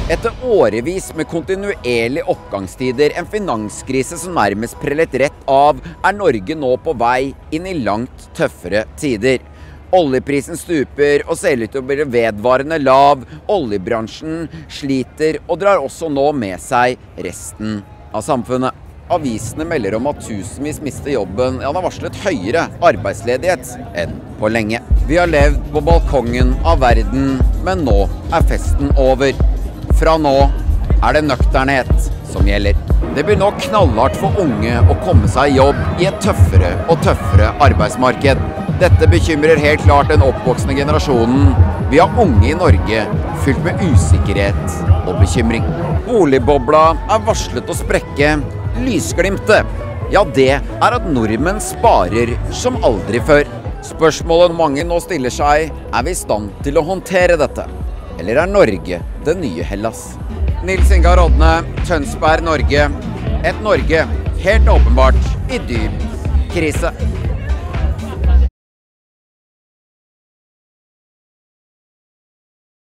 Etter årevis med kontinuerlig oppgangstider, en finanskrise som nærmest prellet rett av, Norge nå på vei inn i langt tøffere tider. Oljeprisen stuper og ser ut til å bli vedvarende lav. Oljebransjen sliter og drar også nå med seg resten av samfunnet. Avisene melder om at tusenvis mister jobben. Ja, det har varslet høyere arbeidsledighet enn på lenge. Vi har levd på balkongen av verden, men nå er festen over. Fra nå er det nøkternhet som gjelder. Det blir nå knallhardt for unge å komme seg i jobb i et tøffere og tøffere arbeidsmarked. Dette bekymrer helt klart den oppvoksende generasjonen. Vi har unge i Norge fylt med usikkerhet og bekymring. Boligbobla er varslet å sprekke. Lysglimtet, ja, det er at nordmenn sparer som aldri før. Spørsmålet mange nå stiller seg, er vi i stand til å håndtere dette? Eller er Norge det nye Hellas? Nils Ingar Rodne, Tønsberg, Norge. Et Norge helt åpenbart i dyp krise.